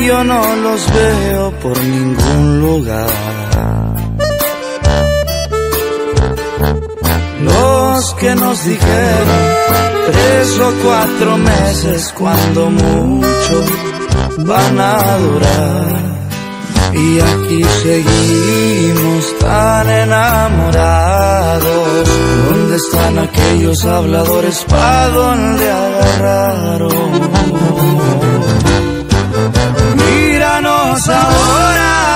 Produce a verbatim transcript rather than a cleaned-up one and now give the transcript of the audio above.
yo no los veo por ningún lugar. Los que nos dijeron tres o cuatro meses cuando mucho van a durar, y aquí seguimos tan enamorados. ¿Dónde están aquellos habladores? ¿Pa' dónde agarraron? Míranos ahora,